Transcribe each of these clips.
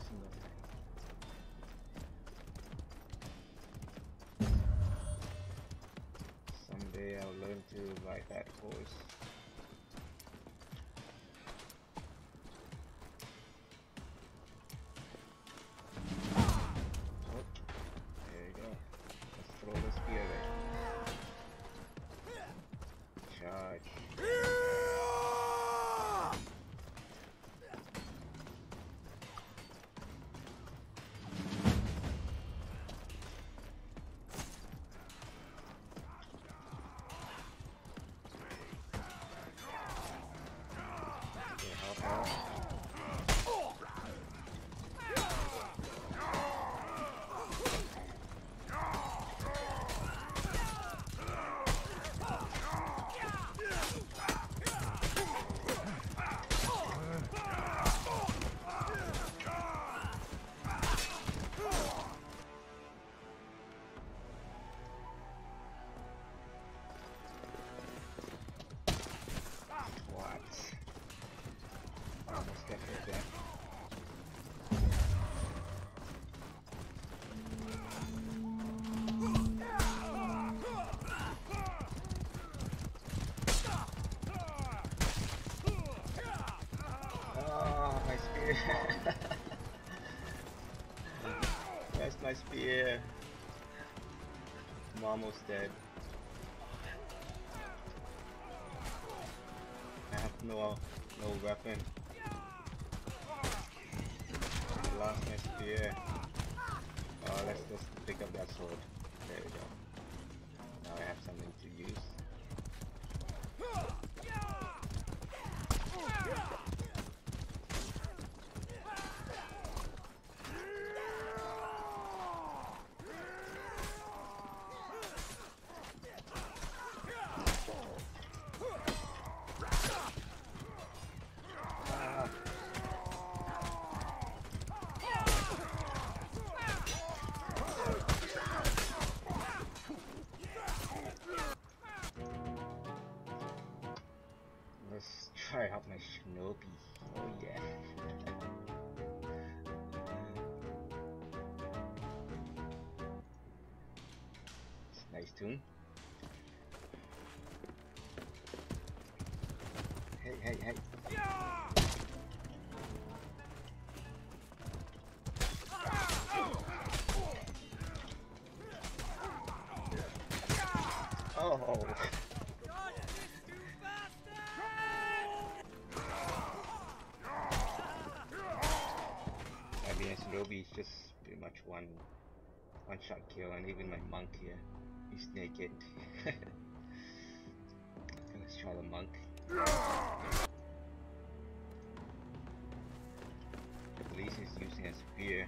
single time. Someday I'll learn to ride that horse. Oh, there you go. Let's throw the spear there. Charge. That's my spear. I'm almost dead. I have no weapon. I lost my spear. Oh, let's just pick up that sword. There we go. Now I have something to use. Let's try out my shinobi. Oh yeah. It's a nice tune. Hey, hey, hey. Oh. Shinobi is just pretty much one shot kill, and even my monk here, he's naked. Let's try the monk. At least he's using a spear.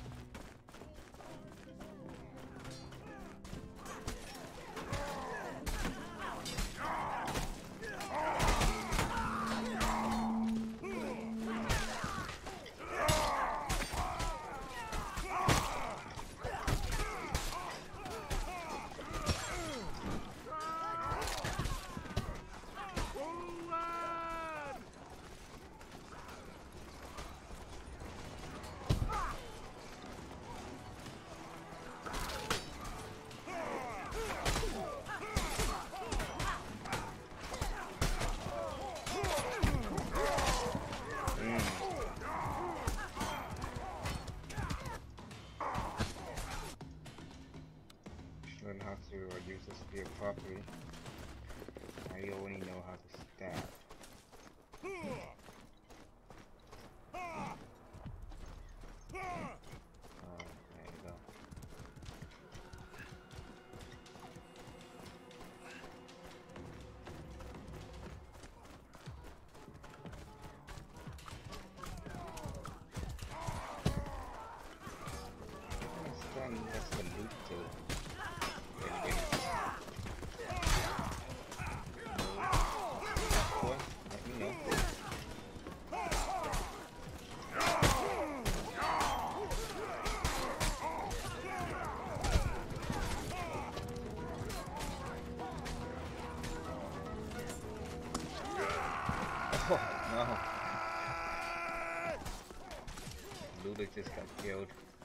Learn how to use the spear properly. I only know how to stab. There you go. That's the loot too. Lulu just got killed.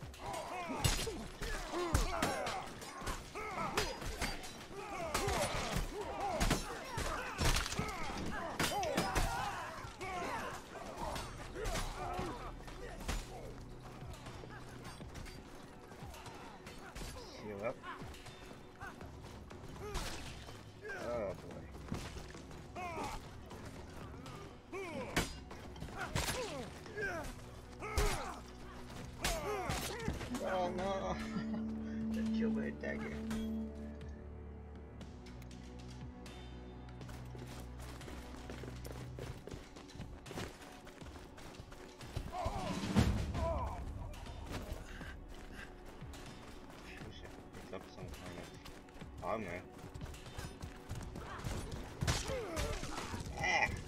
Heal up. Oh boy. Oh no! Got killed by a dagger. Wish I picked up some kind of armor. Ah!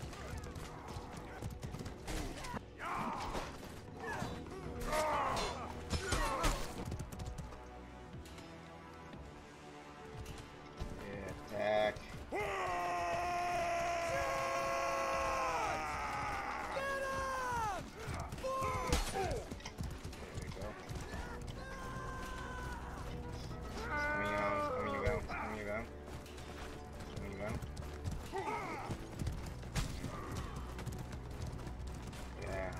Attack. There we go. Coming around, coming around, coming around. Coming around. Yeah.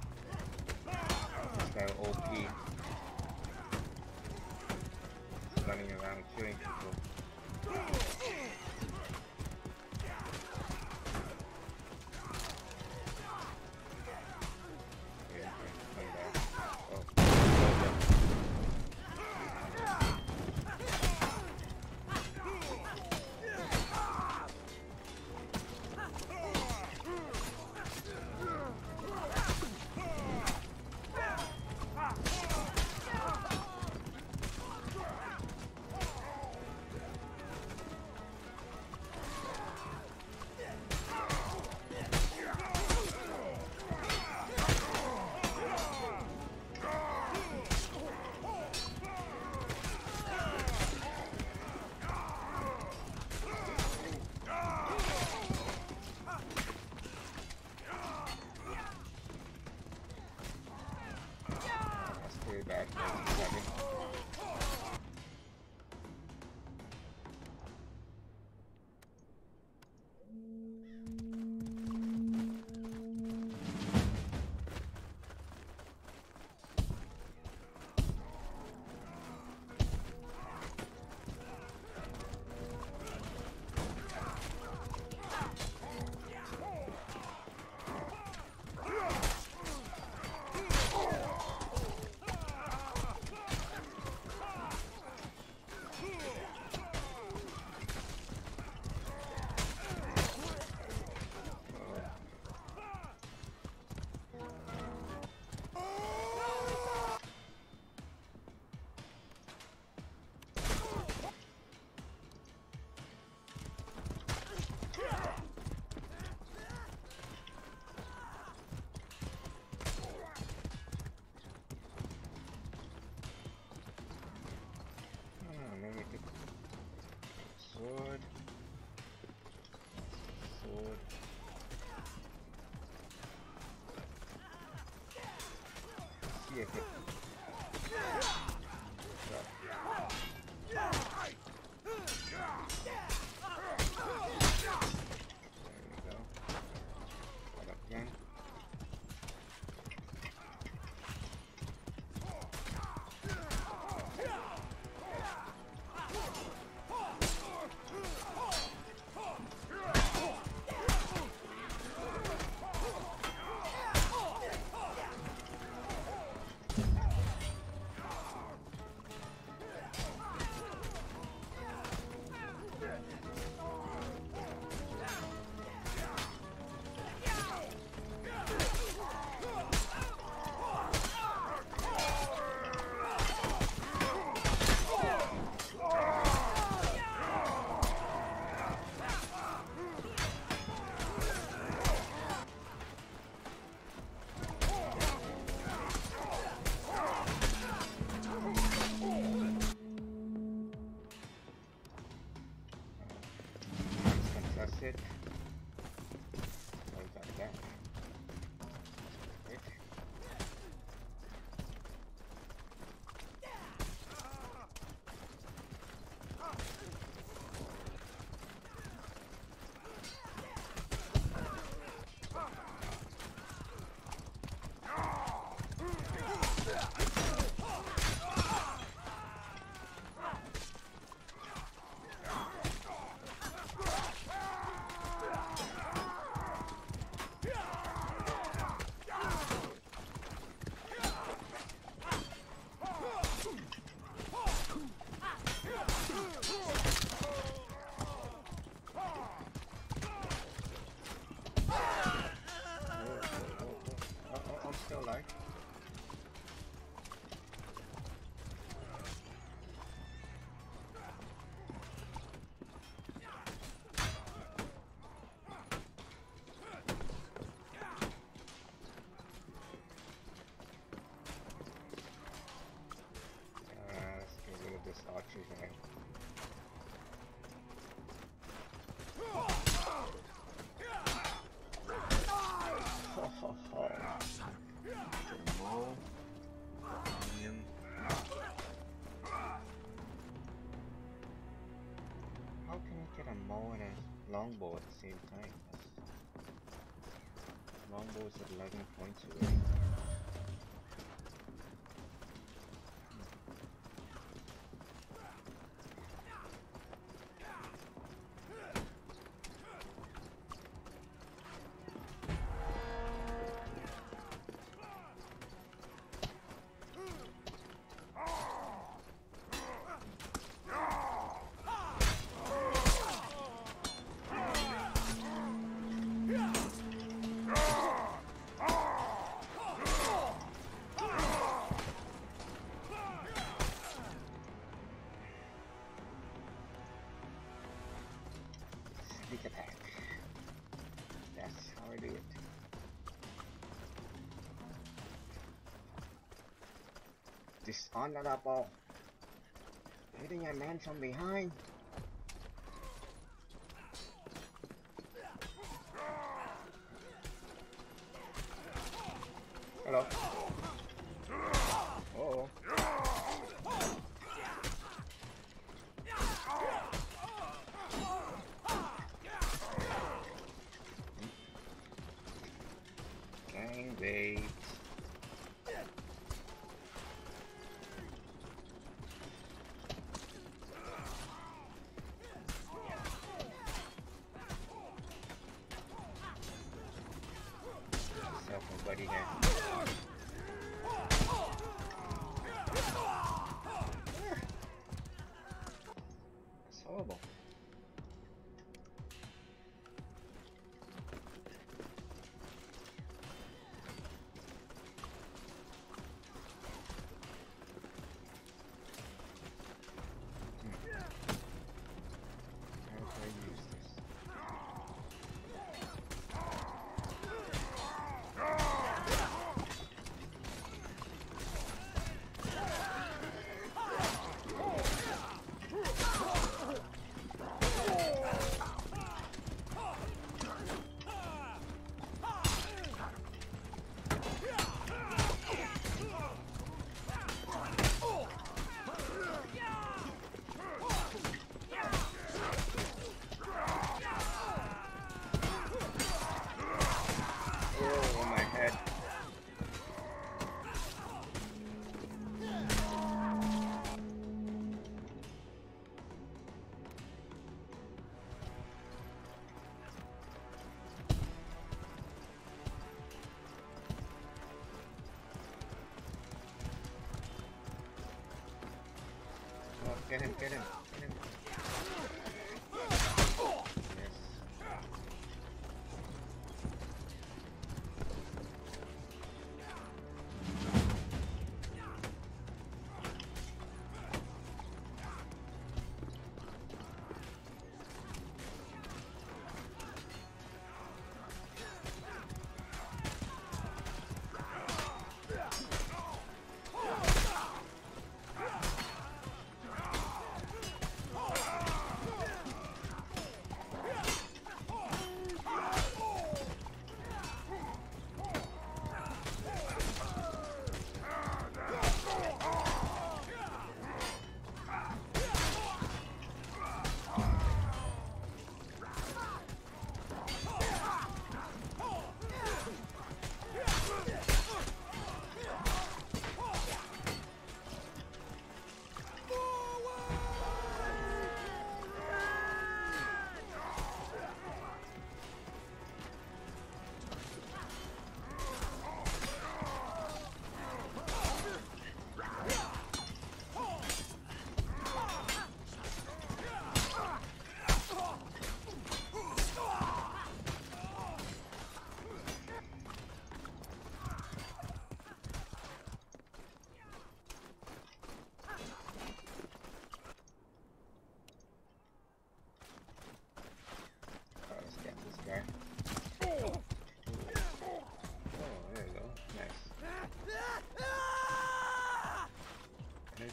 This guy OP. He's running around killing people. Back. Maybe I could sword. Sword. See if it. still alive. Let's get rid of this archer guy. How can I get a maul and a longbow at the same time? Longbow is at 11 points away. Sneak attack. That's how I do it. Dishonorable. Hitting a man from behind. Hello. Uh-oh. Gang bait. Nobody here. That's horrible. How do I use this? Oh, my head. Oh, get him, get him, get him. Yes.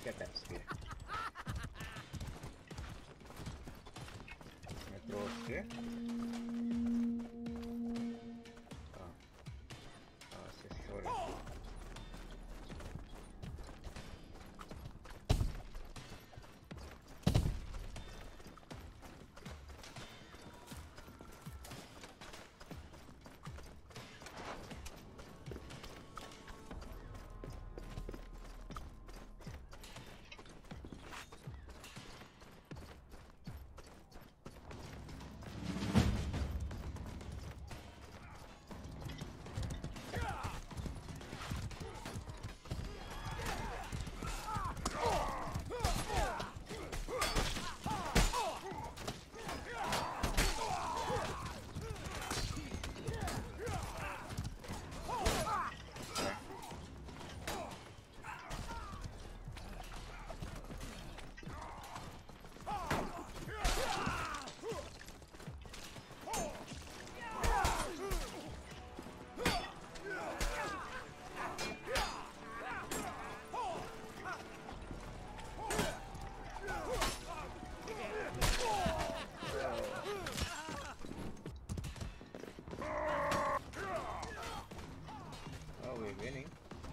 get that spear. Throw a spear. Oh, it's just shorter. Winning.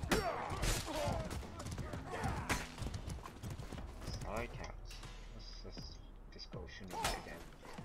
Side counts. Let's just go shooting again.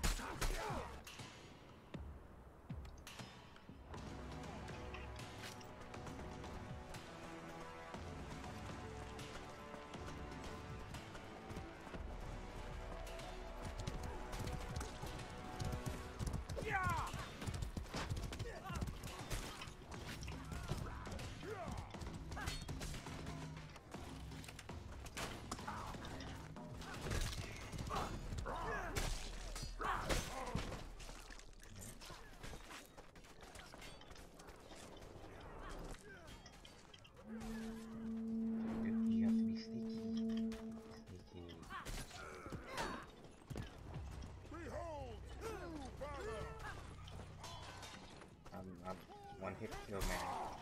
One hit kill man.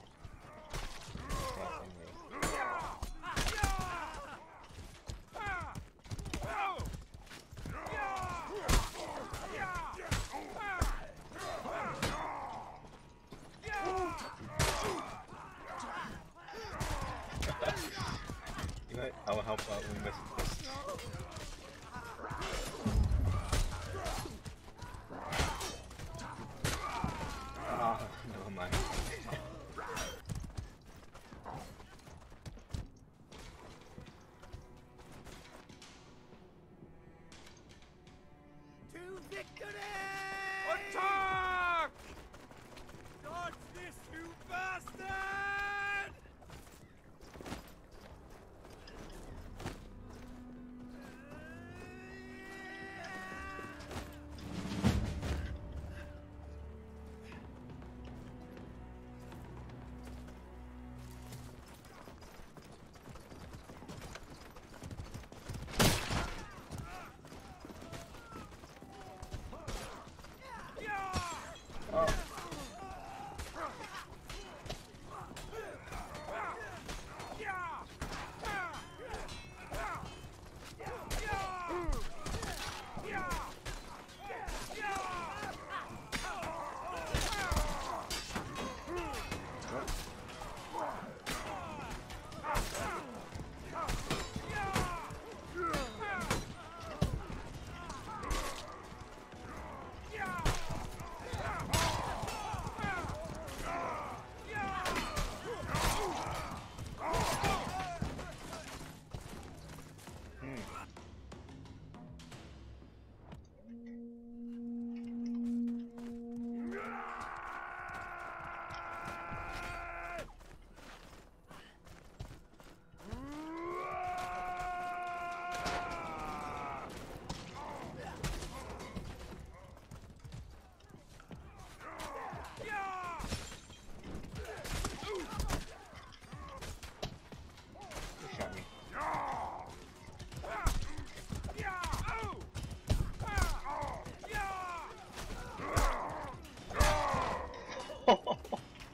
You know, I'll help out when this. Never mind. To victory! Attack! Dodge this, you bastard!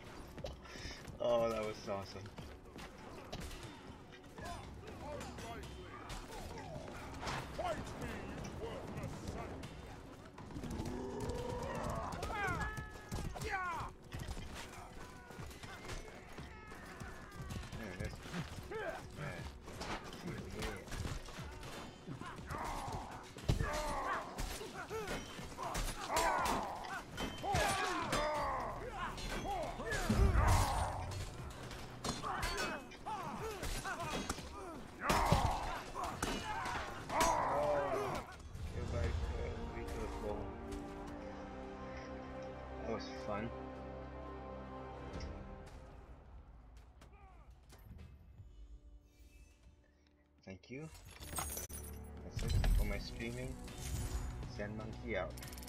Oh, that was awesome. That was fun. Thank you. That's it for my streaming. Sand Monkey out.